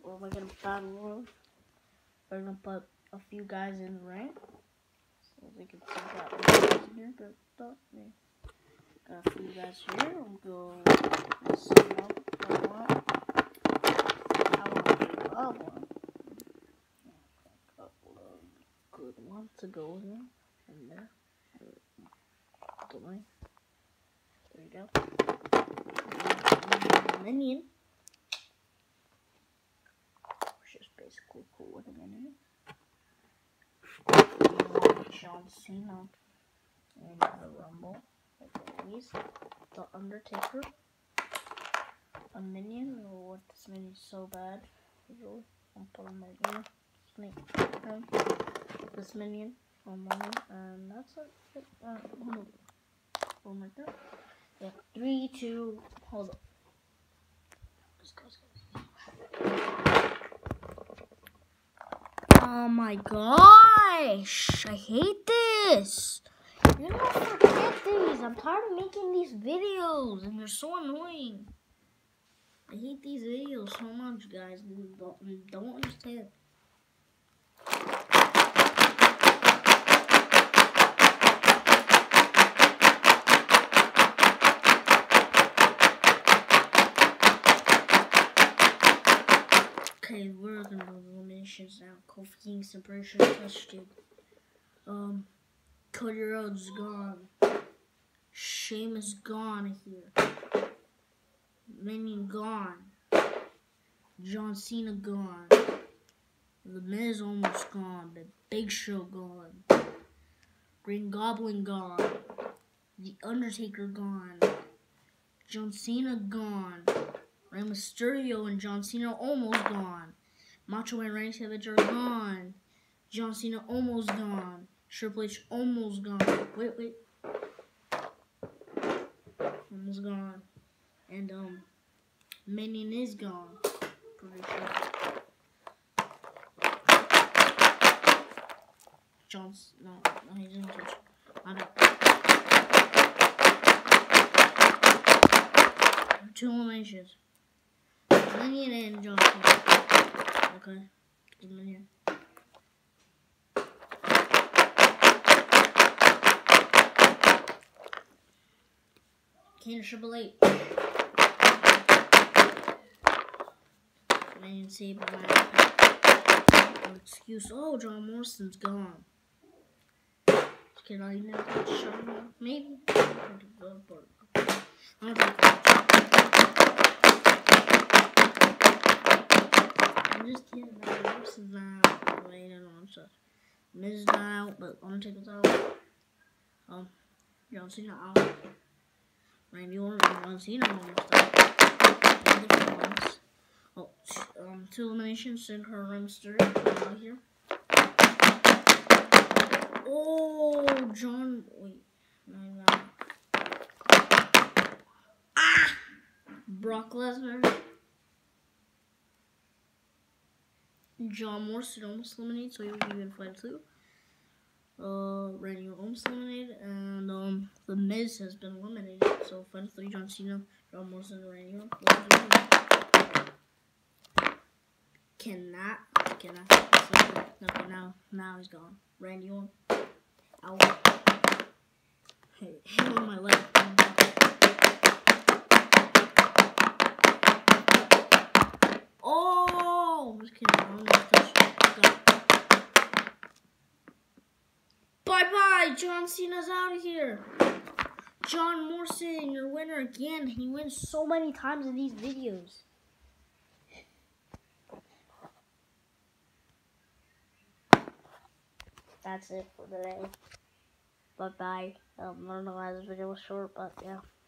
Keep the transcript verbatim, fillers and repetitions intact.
Or am I gonna battle royal? We're gonna put a few guys in rank. So we can see that in here, but don't me. Got a few guys here. We'll go let's see up I want. I want to do a one. A couple of good ones to go in, in there. There you go. Minion. Which is basically cool with a minion. John Cena in the Rumble, like always. The Undertaker. A minion. Oh, what this minion is so bad. I'll put him right here. Snake. Um, this minion on money, and that's it. Uh, hold on. One like that. Yeah, three, two, hold up. Let's go, let's go. Oh my gosh! I hate this! You're not forget these! I'm tired of making these videos and they're so annoying. I hate these videos so much, guys. Don't, don't understand. Okay, we're gonna do eliminations now. Kofi Kingston, pretty sure touched it. Um, Cody Rhodes is gone. Sheamus gone here. Minion gone. John Cena gone. The Miz almost gone. The Big Show gone. Green Goblin gone. The Undertaker gone. John Cena gone. Rey Mysterio and John Cena almost gone. Macho and Randy Savage are gone. John Cena almost gone. Triple H almost gone. Wait, wait. Almost gone. And, um, Minion is gone. Pretty sure. John no, no, he didn't touch. I don't. Two eliminations. Minion and John Cena. Okay. Minion. Kane Triple H. Minion saved by no excuse. Oh, John Morrison's gone. Can I even get a shot? Maybe. I don't think I'm just kidding. This is not. Wait, I don't know. I'm sorry. Miz is not out, but Undertaker's out. Um, John Cena out. Randy Orton and John Cena almost out. Different ones. Oh, um, two eliminations. Sin Cara and Rey Mysterio out here. Oh, John. Wait, no, no. Ah, Brock Lesnar. John Morrison almost eliminated, so he will be in fight two. Uh, Randy almost eliminated, and um, the Miz has been eliminated. So fight three: John Cena, John Morrison, and Randy Orton. Cannot, cannot. Okay, now, now he's gone. Randy Orton. Out. Hey, hit on my leg. Oh, I'm just kidding. I'm bye bye, John Cena's out of here. John Morrison, your winner again. He wins so many times in these videos. That's it for today. Bye bye. Um, I don't know why this video was short, but yeah.